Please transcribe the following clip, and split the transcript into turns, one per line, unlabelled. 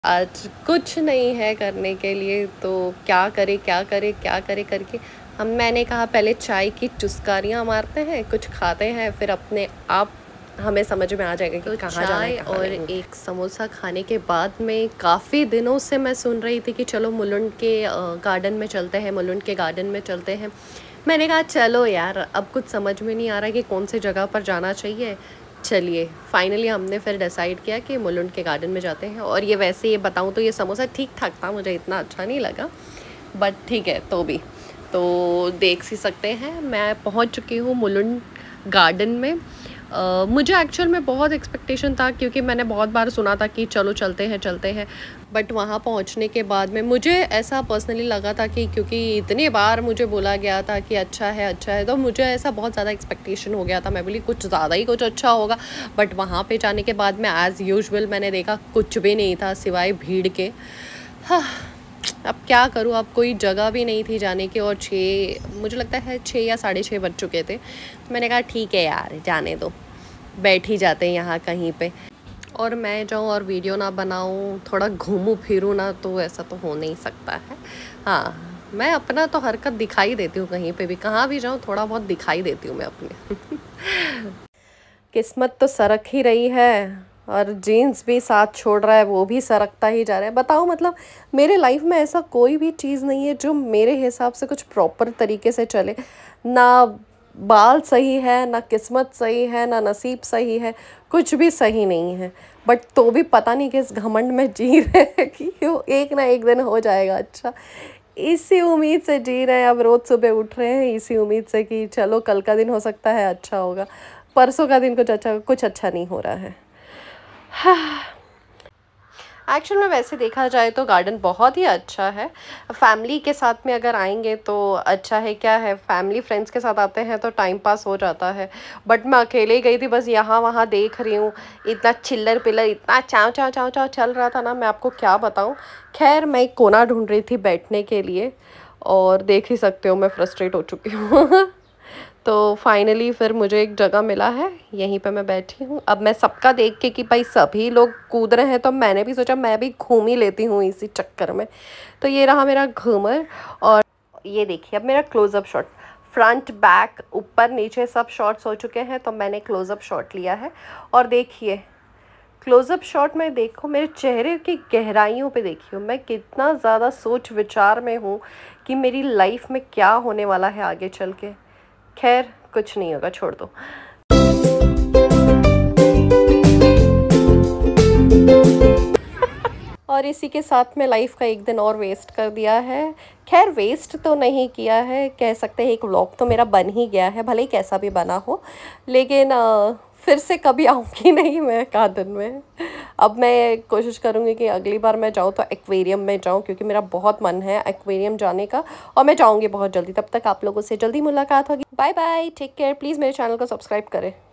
आज कुछ नहीं है करने के लिए, तो क्या करे क्या करे क्या करे करके मैंने कहा पहले चाय की चुस्कारियाँ मारते हैं, कुछ खाते हैं, फिर अपने आप हमें समझ में आ जाएगा कि कहाँ जाना है कहाँ और नहीं। एक समोसा खाने के बाद में काफ़ी दिनों से मैं सुन रही थी कि चलो मुलुंड के गार्डन में चलते हैं, मुलुंड के गार्डन में चलते हैं। मैंने कहा चलो यार, अब कुछ समझ में नहीं आ रहा कि कौन सी जगह पर जाना चाहिए। चलिए फाइनली हमने फिर डिसाइड किया कि मुलुंड के गार्डन में जाते हैं। और ये वैसे ये बताऊँ तो ये समोसा ठीक ठाक था, मुझे इतना अच्छा नहीं लगा, बट ठीक है तो भी तो देख ही सकते हैं। मैं पहुंच चुकी हूँ मुलुंड गार्डन में। मुझे एक्चुअल में बहुत एक्सपेक्टेशन था, क्योंकि मैंने बहुत बार सुना था कि चलो चलते हैं, बट वहाँ पहुँचने के बाद में मुझे ऐसा पर्सनली लगा था कि क्योंकि इतने बार मुझे बोला गया था कि अच्छा है, तो मुझे ऐसा बहुत ज़्यादा एक्सपेक्टेशन हो गया था। मैं बोली कुछ ज़्यादा ही कुछ अच्छा होगा, बट वहाँ पे जाने के बाद में एज़ यूजुअल मैंने देखा कुछ भी नहीं था सिवाय भीड़ के। हाँ, अब क्या करूँ, अब कोई जगह भी नहीं थी जाने की, और मुझे लगता है 6 या 6:30 बज चुके थे। तो मैंने कहा ठीक है यार, जाने दो, बैठ ही जाते हैं यहाँ कहीं पे। और मैं जाऊँ और वीडियो ना बनाऊँ, थोड़ा घूमूँ फिरूँ ना, तो ऐसा तो हो नहीं सकता है। हाँ, मैं अपना तो हरकत दिखाई देती हूँ, कहीं पे भी कहाँ भी जाऊँ थोड़ा बहुत दिखाई देती हूँ मैं अपने। किस्मत तो सरक ही रही है, और जीन्स भी साथ छोड़ रहा है, वो भी सरकता ही जा रहा है। बताओ मतलब मेरे लाइफ में ऐसा कोई भी चीज़ नहीं है जो मेरे हिसाब से कुछ प्रॉपर तरीके से चले। ना बाल सही है, ना किस्मत सही है, ना नसीब सही है, कुछ भी सही नहीं है। बट तो भी पता नहीं किस घमंड में जी रहे हैं कि वो एक ना एक दिन हो जाएगा अच्छा। इसी उम्मीद से जी रहे हैं, अब रोज़ सुबह उठ रहे हैं इसी उम्मीद से कि चलो कल का दिन हो सकता है अच्छा होगा, परसों का दिन कुछ अच्छा नहीं हो रहा है। एक्चुअल में वैसे देखा जाए तो गार्डन बहुत ही अच्छा है। फैमिली के साथ में अगर आएंगे तो अच्छा है, क्या है फैमिली फ्रेंड्स के साथ आते हैं तो टाइम पास हो जाता है। बट मैं अकेले ही गई थी, बस यहाँ वहाँ देख रही हूँ, इतना चिल्लर पिल्लर, इतना चाव चाव चाव चाव चल रहा था ना, मैं आपको क्या बताऊँ। खैर मैं एक कोना ढूंढ रही थी बैठने के लिए, और देख ही सकते हो मैं फ्रस्ट्रेट हो चुकी हूँ। तो फाइनली फिर मुझे एक जगह मिला है, यहीं पे मैं बैठी हूँ। अब मैं सबका देख के कि भाई सभी लोग कूद रहे हैं, तो मैंने भी सोचा मैं भी घूम ही लेती हूँ इसी चक्कर में। तो ये रहा मेरा घूमर, और ये देखिए अब मेरा क्लोज़अप शॉट, फ्रंट बैक ऊपर नीचे सब शॉट्स हो चुके हैं, तो मैंने क्लोज़अप शॉट लिया है। और देखिए क्लोज़अप शॉट में देखो मेरे चेहरे की गहराइयों पे, देखिए मैं कितना ज़्यादा सोच विचार में हूँ कि मेरी लाइफ में क्या होने वाला है आगे चल के। खैर कुछ नहीं होगा, छोड़ दो। और इसी के साथ में लाइफ का एक दिन और वेस्ट कर दिया है। खैर वेस्ट तो नहीं किया है, कह सकते हैं एक व्लॉग तो मेरा बन ही गया है, भले ही कैसा भी बना हो। लेकिन फिर से कभी आऊँगी नहीं मैं गार्डन में। अब मैं कोशिश करूँगी कि अगली बार मैं जाऊँ तो एक्वेरियम में जाऊँ, क्योंकि मेरा बहुत मन है एक्वेरियम जाने का, और मैं जाऊँगी बहुत जल्दी। तब तक आप लोगों से जल्दी मुलाकात होगी। Bye bye, take care. Please मेरे चैनल को सब्सक्राइब करें।